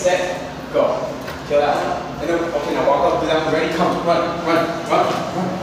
set, go. Kill that one. And then, okay, now walk up, do that one. Ready? Come, run, run, run, run.